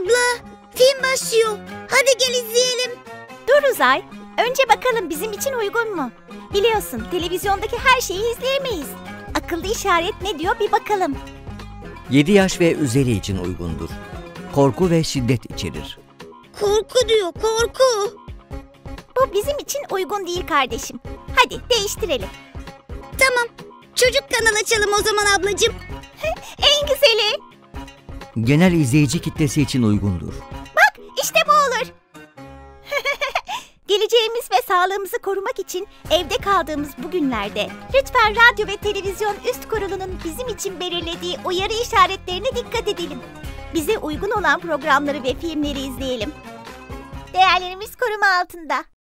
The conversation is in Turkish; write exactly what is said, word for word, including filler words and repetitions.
Abla, film başlıyor. Hadi gel izleyelim. Dur Uzay, önce bakalım bizim için uygun mu? Biliyorsun, televizyondaki her şeyi izleyemeyiz. Akıllı işaret ne diyor bir bakalım. yedi yaş ve üzeri için uygundur. Korku ve şiddet içerir. Korku diyor, korku. Bu bizim için uygun değil kardeşim. Hadi değiştirelim. Tamam, çocuk kanal açalım o zaman ablacığım. En güzeli. Genel izleyici kitlesi için uygundur. Bak işte bu olur. Geleceğimiz ve sağlığımızı korumak için evde kaldığımız bu günlerde lütfen radyo ve televizyon üst kurulunun bizim için belirlediği uyarı işaretlerine dikkat edelim. Bize uygun olan programları ve filmleri izleyelim. Değerlerimiz koruma altında.